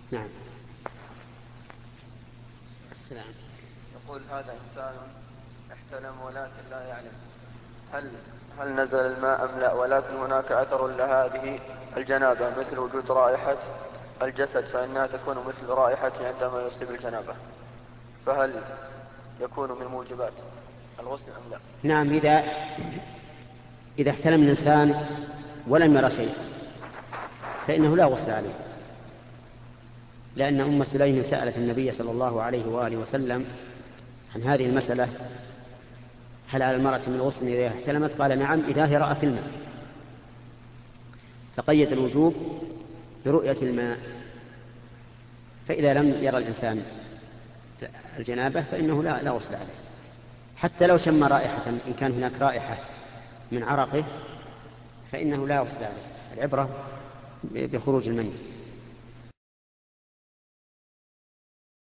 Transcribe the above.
نعم. السلام. يقول هذا إنسان احتلم ولكن لا يعلم هل نزل الماء أم لا، ولكن هناك أثر لهذه الجنابة مثل وجود رائحة الجسد، فإنها تكون مثل رائحته عندما يصيب الجنابة، فهل يكون من موجبات الغسل أم لا؟ نعم، إذا احتلم الإنسان ولم يرى شيئا فإنه لا غسل عليه، لأن أم سليم سألت النبي صلى الله عليه وآله وسلم عن هذه المسألة: هل على المرأة من غسل إذا احتلمت؟ قال: نعم، إذا هي رأت الماء. فقيد الوجوب برؤية الماء. فإذا لم يرى الإنسان الجنابة فإنه لا غسل عليه، حتى لو شم رائحة، إن كان هناك رائحة من عرقه فإنه لا غسل عليه، العبرة بخروج المني.